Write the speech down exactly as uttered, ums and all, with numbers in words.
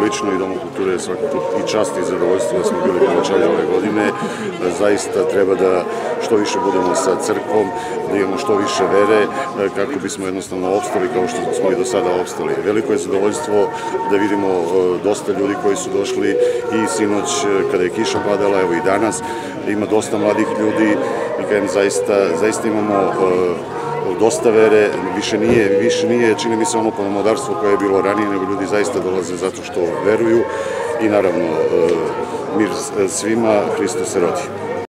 lično i Domu kulture je svakako i čast i zadovoljstvo da smo bili povećali ove godine. Zaista treba da što više budemo sa crkvom, da imamo što više vere, kako bismo jednostavno opstali kao što smo i do sada opstali. Veliko je zadovoljstvo da vidimo dosta ljudi koji su došli i sinoć kada je kiša padala, evo i danas, ima dosta mladih ljudi i kajem zaista, zaista imamo dosta vere, više nije, više nije, čini mi se ono pomodarstvo koje je bilo ranije, nego ljudi zaista dolaze zato što veruju i naravno mir svima, Hristos se rodi.